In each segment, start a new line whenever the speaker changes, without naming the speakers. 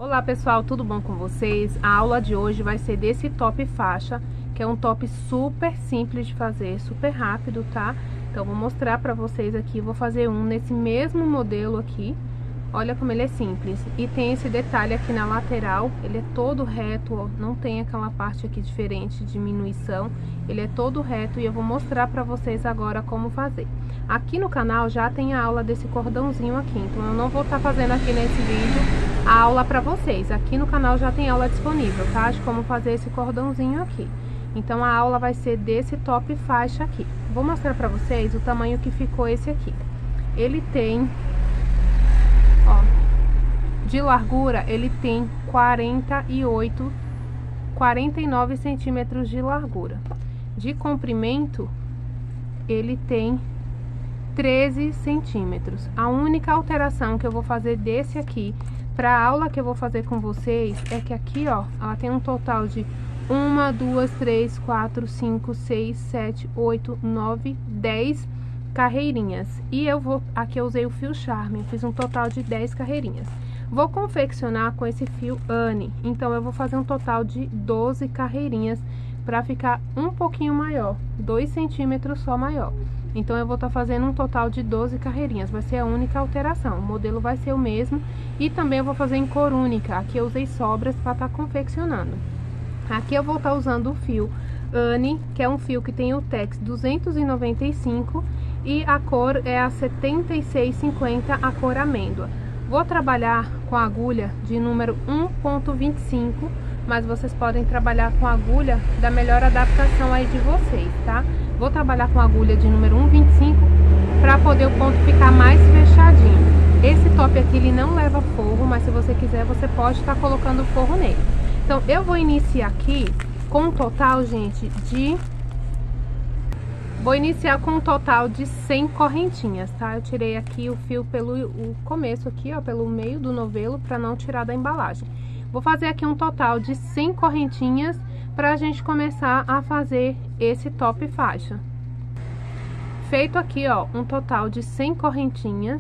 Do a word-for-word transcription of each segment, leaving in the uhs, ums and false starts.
Olá pessoal, tudo bom com vocês? A aula de hoje vai ser desse top faixa, que é um top super simples de fazer, super rápido, tá? Então vou mostrar pra vocês aqui, vou fazer um nesse mesmo modelo aqui. Olha como ele é simples. E tem esse detalhe aqui na lateral, ele é todo reto, ó, não tem aquela parte aqui diferente, diminuição. Ele é todo reto e eu vou mostrar pra vocês agora como fazer. Aqui no canal já tem a aula desse cordãozinho aqui, então eu não vou estar fazendo aqui nesse vídeo a aula pra vocês. Aqui no canal já tem aula disponível, tá? De como fazer esse cordãozinho aqui. Então a aula vai ser desse top faixa aqui. Vou mostrar pra vocês o tamanho que ficou esse aqui. Ele tem... Ó, de largura ele tem quarenta e oito, quarenta e nove centímetros de largura. De comprimento ele tem treze centímetros. A única alteração que eu vou fazer desse aqui para a aula que eu vou fazer com vocês é que aqui, ó, ela tem um total de uma, duas, três, quatro, cinco, seis, sete, oito, nove, dez carreirinhas. E eu vou, aqui eu usei o fio Charme, fiz um total de dez carreirinhas. Vou confeccionar com esse fio Anne, então eu vou fazer um total de doze carreirinhas para ficar um pouquinho maior, dois centímetros só maior. Então eu vou estar tá fazendo um total de doze carreirinhas, vai ser a única alteração. O modelo vai ser o mesmo e também eu vou fazer em cor única. Aqui eu usei sobras para estar tá confeccionando. Aqui eu vou estar tá usando o fio Anne, que é um fio que tem o Tex duzentos e noventa e cinco e a cor é a setenta e seis cinquenta, a cor amêndoa. Vou trabalhar com a agulha de número um ponto vinte e cinco, mas vocês podem trabalhar com a agulha da melhor adaptação aí de vocês, tá? Vou trabalhar com a agulha de número um ponto vinte e cinco para poder o ponto ficar mais fechadinho. Esse top aqui ele não leva forro, mas se você quiser você pode estar colocando forro nele. Então eu vou iniciar aqui com um total, gente, de... Vou iniciar com um total de cem correntinhas, tá? Eu tirei aqui o fio pelo o começo aqui, ó, pelo meio do novelo, para não tirar da embalagem. Vou fazer aqui um total de cem correntinhas pra gente começar a fazer esse top faixa. Feito aqui, ó, um total de cem correntinhas,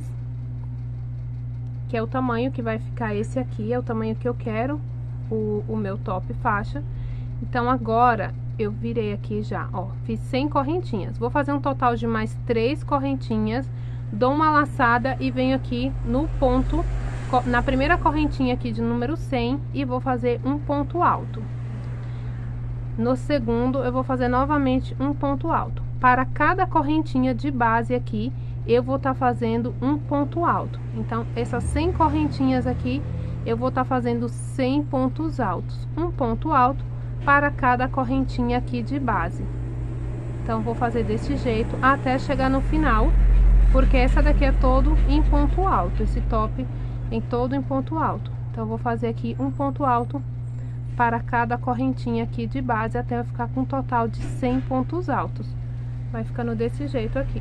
que é o tamanho que vai ficar esse aqui, é o tamanho que eu quero o, o meu top faixa. Então agora eu virei aqui já, ó, fiz cem correntinhas. Vou fazer um total de mais três correntinhas, dou uma laçada e venho aqui no ponto, na primeira correntinha aqui de número cem e vou fazer um ponto alto. No segundo eu vou fazer novamente um ponto alto. Para cada correntinha de base aqui, eu vou estar tá fazendo um ponto alto. Então essas cem correntinhas aqui, eu vou estar tá fazendo cem pontos altos. Um ponto alto para cada correntinha aqui de base. Então vou fazer desse jeito até chegar no final, porque essa daqui é todo em ponto alto, esse top em todo em ponto alto. Então vou fazer aqui um ponto alto para cada correntinha aqui de base até eu ficar com um total de cem pontos altos. Vai ficando desse jeito aqui.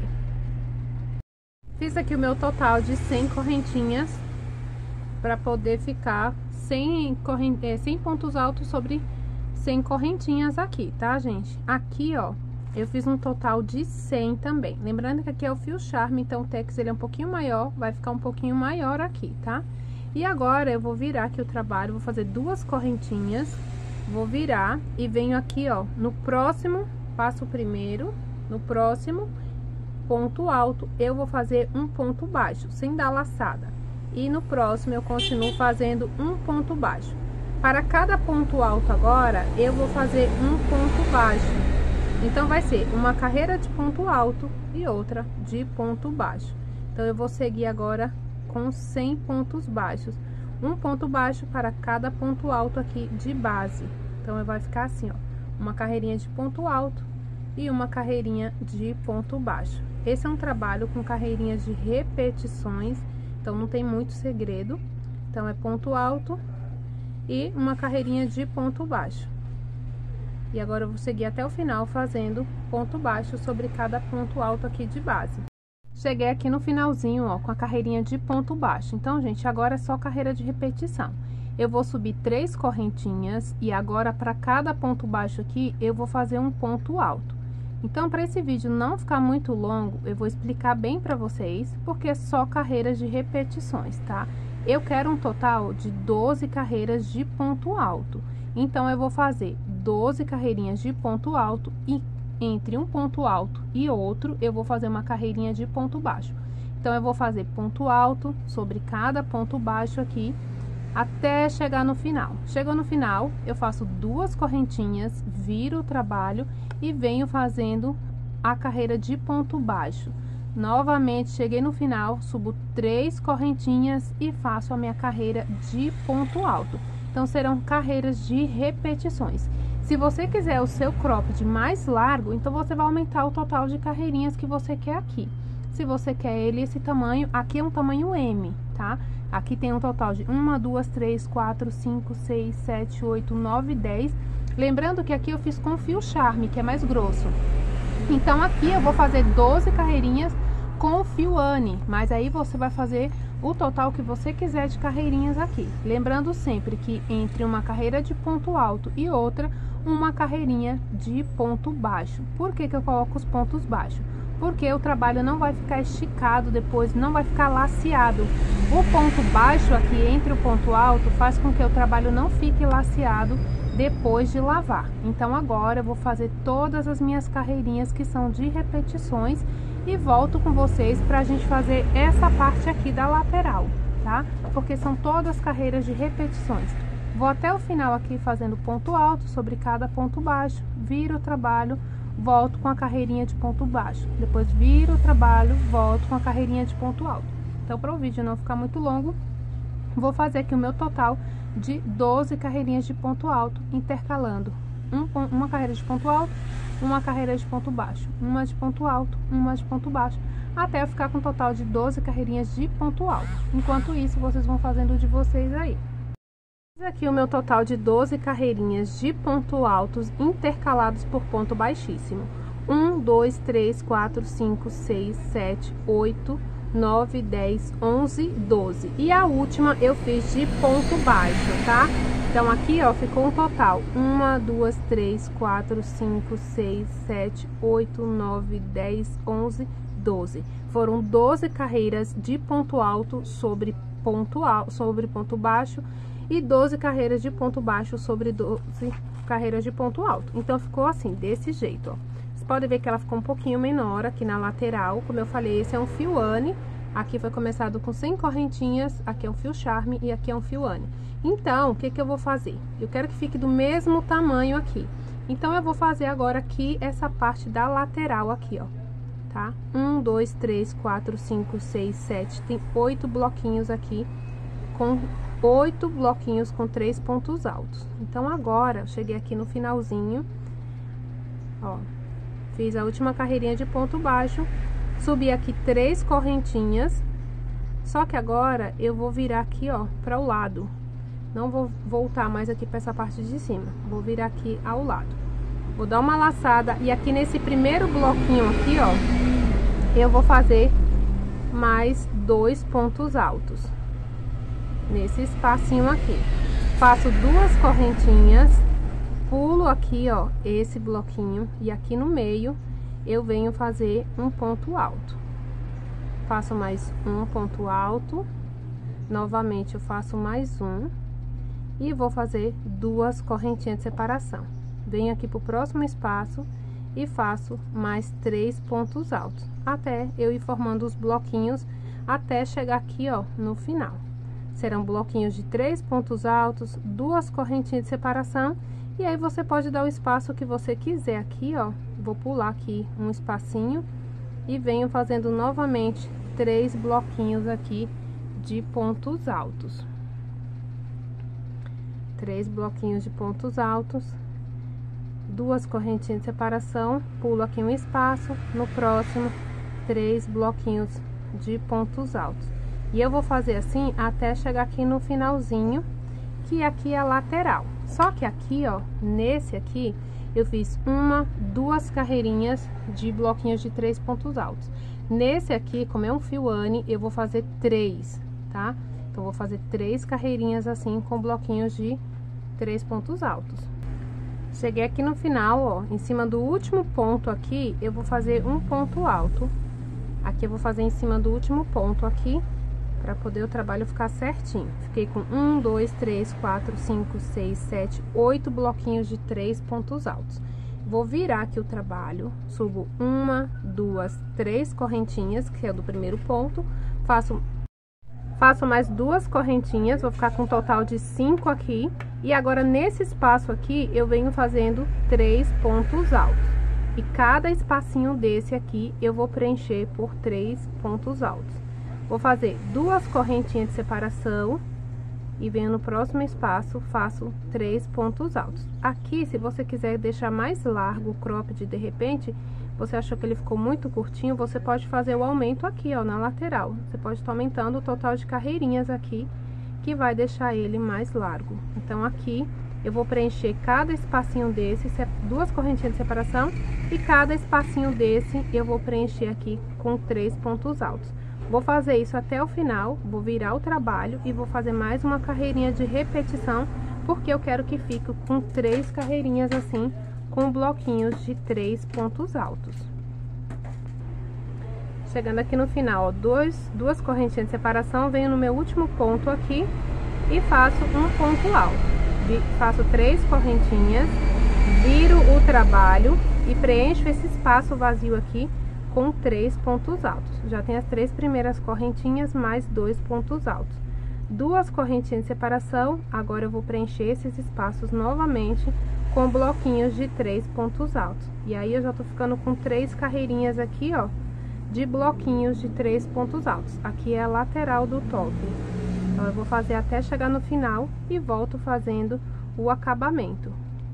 Fiz aqui o meu total de cem correntinhas para poder ficar cem, corrent... cem pontos altos sobre cem correntinhas aqui, tá, gente? Aqui, ó, eu fiz um total de cem também. Lembrando que aqui é o fio Charme, então o Tex ele é um pouquinho maior, vai ficar um pouquinho maior aqui, tá? E agora eu vou virar aqui o trabalho, vou fazer duas correntinhas, vou virar e venho aqui, ó, no próximo, passo o primeiro, no próximo ponto alto, eu vou fazer um ponto baixo, sem dar laçada. E no próximo eu continuo fazendo um ponto baixo. Para cada ponto alto agora, eu vou fazer um ponto baixo. Então, vai ser uma carreira de ponto alto e outra de ponto baixo. Então, eu vou seguir agora com cem pontos baixos. Um ponto baixo para cada ponto alto aqui de base. Então, vai ficar assim, ó. Uma carreirinha de ponto alto e uma carreirinha de ponto baixo. Esse é um trabalho com carreirinhas de repetições. Então, não tem muito segredo. Então, é ponto alto e uma carreirinha de ponto baixo. E agora eu vou seguir até o final fazendo ponto baixo sobre cada ponto alto aqui de base. Cheguei aqui no finalzinho, ó, com a carreirinha de ponto baixo. Então, gente, agora é só carreira de repetição. Eu vou subir três correntinhas e agora para cada ponto baixo aqui eu vou fazer um ponto alto. Então, para esse vídeo não ficar muito longo, eu vou explicar bem para vocês, porque é só carreiras de repetições, tá? Eu quero um total de doze carreiras de ponto alto. Então, eu vou fazer doze carreirinhas de ponto alto e entre um ponto alto e outro, eu vou fazer uma carreirinha de ponto baixo. Então, eu vou fazer ponto alto sobre cada ponto baixo aqui, até chegar no final. Chegou no final, eu faço duas correntinhas, viro o trabalho e venho fazendo a carreira de ponto baixo. Novamente, cheguei no final, subo três correntinhas e faço a minha carreira de ponto alto. Então, serão carreiras de repetições. Se você quiser o seu cropped mais largo, então você vai aumentar o total de carreirinhas que você quer aqui. Se você quer ele esse tamanho, aqui é um tamanho M, tá? Aqui tem um total de uma, duas, três, quatro, cinco, seis, sete, oito, nove, dez. Lembrando que aqui eu fiz com fio charme, que é mais grosso. Então, aqui eu vou fazer doze carreirinhas com o fio Anne, mas aí você vai fazer o total que você quiser de carreirinhas aqui. Lembrando sempre que entre uma carreira de ponto alto e outra, uma carreirinha de ponto baixo. Por que que eu coloco os pontos baixos? Porque o trabalho não vai ficar esticado depois, não vai ficar laceado. O ponto baixo aqui entre o ponto alto faz com que o trabalho não fique laceado depois de lavar. Então, agora eu vou fazer todas as minhas carreirinhas que são de repetições e volto com vocês para a gente fazer essa parte aqui da lateral, tá? Porque são todas carreiras de repetições. Vou até o final aqui fazendo ponto alto sobre cada ponto baixo, viro o trabalho, volto com a carreirinha de ponto baixo. Depois viro o trabalho, volto com a carreirinha de ponto alto. Então, para o vídeo não ficar muito longo, vou fazer aqui o meu total de doze carreirinhas de ponto alto, intercalando um, uma carreira de ponto alto, uma carreira de ponto baixo, uma de ponto alto, uma de ponto baixo, até eu ficar com um total de doze carreirinhas de ponto alto. Enquanto isso, vocês vão fazendo o de vocês aí. Aqui o meu total de doze carreirinhas de ponto altos intercalados por ponto baixíssimo. um, dois, três, quatro, cinco, seis, sete, oito, nove, dez, onze, doze. E a última eu fiz de ponto baixo, tá? Então, aqui, ó, ficou um total. uma, duas, três, quatro, cinco, seis, sete, oito, nove, dez, onze, doze. Foram doze carreiras de ponto alto sobre ponto alto, sobre ponto baixo. E doze carreiras de ponto baixo sobre doze carreiras de ponto alto. Então, ficou assim, desse jeito, ó. Vocês podem ver que ela ficou um pouquinho menor aqui na lateral. Como eu falei, esse é um fio Anne. Aqui foi começado com cem correntinhas, aqui é um fio charme e aqui é um fio Anne. Então, o que que eu vou fazer? Eu quero que fique do mesmo tamanho aqui. Então, eu vou fazer agora aqui essa parte da lateral aqui, ó. Tá? Um, dois, três, quatro, cinco, seis, sete. Tem oito bloquinhos aqui com oito bloquinhos com três pontos altos. Então, agora, eu cheguei aqui no finalzinho, ó, fiz a última carreirinha de ponto baixo, subi aqui três correntinhas, só que agora eu vou virar aqui, ó, para o lado. Não vou voltar mais aqui para essa parte de cima, vou virar aqui ao lado. Vou dar uma laçada e aqui nesse primeiro bloquinho aqui, ó, eu vou fazer mais dois pontos altos. Nesse espacinho aqui, faço duas correntinhas, pulo aqui, ó, esse bloquinho e aqui no meio eu venho fazer um ponto alto. Faço mais um ponto alto, novamente eu faço mais um e vou fazer duas correntinhas de separação. Venho aqui pro próximo espaço e faço mais três pontos altos, até eu ir formando os bloquinhos até chegar aqui, ó, no final. Serão bloquinhos de três pontos altos, duas correntinhas de separação, e aí você pode dar o espaço que você quiser aqui, ó. Vou pular aqui um espacinho e venho fazendo novamente três bloquinhos aqui de pontos altos. Três bloquinhos de pontos altos, duas correntinhas de separação, pulo aqui um espaço, no próximo, três bloquinhos de pontos altos. E eu vou fazer assim até chegar aqui no finalzinho, que aqui é a lateral. Só que aqui, ó, nesse aqui, eu fiz uma, duas carreirinhas de bloquinhos de três pontos altos. Nesse aqui, como é um fio Anne, eu vou fazer três, tá? Então, vou fazer três carreirinhas assim, com bloquinhos de três pontos altos. Cheguei aqui no final, ó, em cima do último ponto aqui, eu vou fazer um ponto alto. Aqui eu vou fazer em cima do último ponto aqui, para poder o trabalho ficar certinho. Fiquei com um, dois, três, quatro, cinco, seis, sete, oito bloquinhos de três pontos altos. Vou virar aqui o trabalho, subo uma, duas, três correntinhas, que é do primeiro ponto, faço, faço mais duas correntinhas, vou ficar com um total de cinco aqui. E agora, nesse espaço aqui, eu venho fazendo três pontos altos. E cada espacinho desse aqui, eu vou preencher por três pontos altos. Vou fazer duas correntinhas de separação e venho no próximo espaço, faço três pontos altos. Aqui, se você quiser deixar mais largo o cropped, de repente, você achou que ele ficou muito curtinho, você pode fazer o aumento aqui, ó, na lateral. Você pode estar aumentando o total de carreirinhas aqui, que vai deixar ele mais largo. Então, aqui, eu vou preencher cada espacinho desse, duas correntinhas de separação, e cada espacinho desse, eu vou preencher aqui com três pontos altos. Vou fazer isso até o final, vou virar o trabalho e vou fazer mais uma carreirinha de repetição, porque eu quero que fique com três carreirinhas assim, com bloquinhos de três pontos altos. Chegando aqui no final, ó, dois, duas correntinhas de separação, venho no meu último ponto aqui e faço um ponto alto. Faço três correntinhas, viro o trabalho e preencho esse espaço vazio aqui com três pontos altos. Já tem as três primeiras correntinhas, mais dois pontos altos. Duas correntinhas de separação, agora eu vou preencher esses espaços novamente com bloquinhos de três pontos altos. E aí, eu já tô ficando com três carreirinhas aqui, ó, de bloquinhos de três pontos altos. Aqui é a lateral do top. Então, eu vou fazer até chegar no final e volto fazendo o acabamento.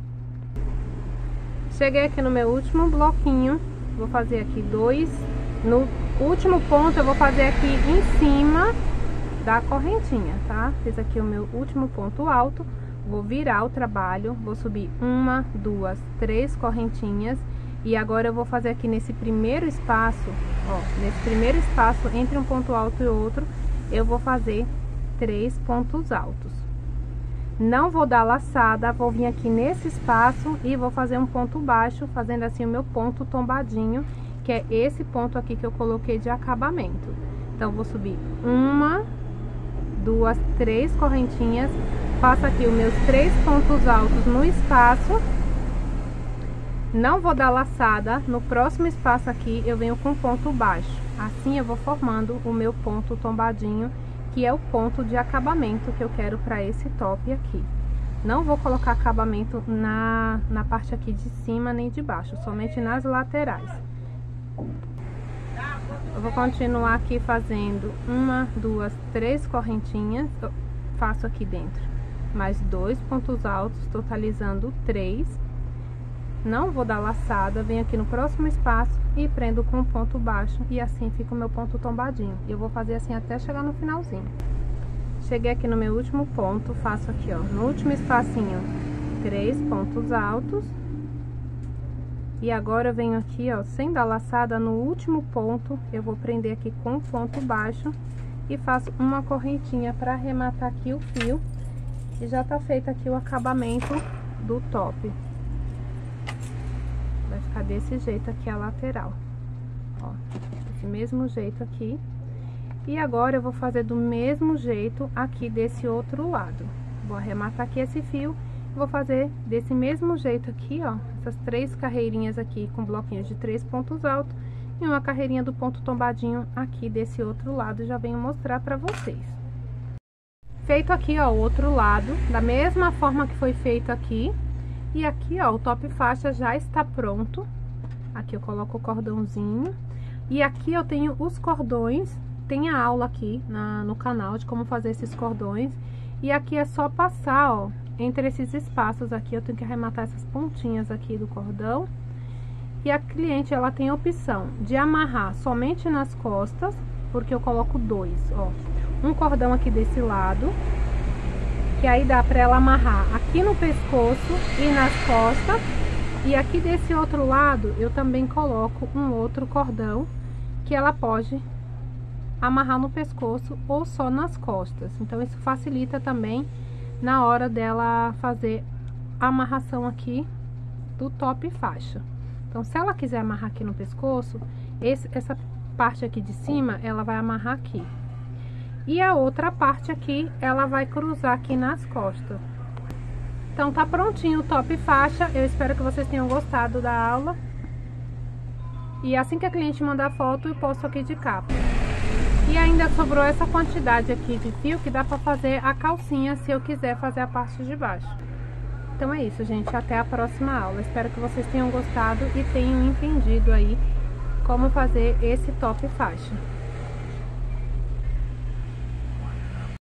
Cheguei aqui no meu último bloquinho. Vou fazer aqui dois, no último ponto eu vou fazer aqui em cima da correntinha, tá? Fiz aqui o meu último ponto alto, vou virar o trabalho, vou subir uma, duas, três correntinhas. E agora eu vou fazer aqui nesse primeiro espaço, ó, nesse primeiro espaço entre um ponto alto e outro, eu vou fazer três pontos altos. Não vou dar laçada, vou vir aqui nesse espaço e vou fazer um ponto baixo, fazendo assim o meu ponto tombadinho, que é esse ponto aqui que eu coloquei de acabamento. Então, vou subir uma, duas, três correntinhas, faço aqui os meus três pontos altos no espaço. Não vou dar laçada, no próximo espaço aqui eu venho com ponto baixo. Assim eu vou formando o meu ponto tombadinho, que é o ponto de acabamento que eu quero para esse top aqui. Não vou colocar acabamento na, na parte aqui de cima nem de baixo, somente nas laterais. Eu vou continuar aqui fazendo uma, duas, três correntinhas, eu faço aqui dentro mais dois pontos altos, totalizando três. Não vou dar laçada, venho aqui no próximo espaço e prendo com um ponto baixo, e assim fica o meu ponto tombadinho. Eu vou fazer assim até chegar no finalzinho. Cheguei aqui no meu último ponto, faço aqui, ó, no último espacinho, três pontos altos. E agora eu venho aqui, ó, sem dar laçada, no último ponto, eu vou prender aqui com um ponto baixo e faço uma correntinha para arrematar aqui o fio. E já tá feito aqui o acabamento do top. Vai ficar desse jeito aqui a lateral, ó, desse mesmo jeito aqui. E agora eu vou fazer do mesmo jeito aqui desse outro lado. Vou arrematar aqui esse fio, vou fazer desse mesmo jeito aqui, ó, essas três carreirinhas aqui com bloquinhos de três pontos altos e uma carreirinha do ponto tombadinho aqui desse outro lado, já venho mostrar pra vocês. Feito aqui, ó, o outro lado, da mesma forma que foi feito aqui. E aqui, ó, o top faixa já está pronto. Aqui eu coloco o cordãozinho. E aqui eu tenho os cordões. Tem a aula aqui na, no canal de como fazer esses cordões. E aqui é só passar, ó, entre esses espaços aqui. Eu tenho que arrematar essas pontinhas aqui do cordão. E a cliente, ela tem a opção de amarrar somente nas costas, porque eu coloco dois, ó. Um cordão aqui desse lado, que aí dá pra ela amarrar aqui no pescoço e nas costas. E aqui desse outro lado, eu também coloco um outro cordão, que ela pode amarrar no pescoço ou só nas costas. Então, isso facilita também na hora dela fazer a amarração aqui do top faixa. Então, se ela quiser amarrar aqui no pescoço, esse, essa parte aqui de cima, ela vai amarrar aqui. E a outra parte aqui, ela vai cruzar aqui nas costas. Então tá prontinho o top faixa. Eu espero que vocês tenham gostado da aula. E assim que a cliente mandar foto, eu posto aqui de capa. E ainda sobrou essa quantidade aqui de fio que dá pra fazer a calcinha, se eu quiser fazer a parte de baixo. Então é isso, gente. Até a próxima aula. Espero que vocês tenham gostado e tenham entendido aí como fazer esse top faixa.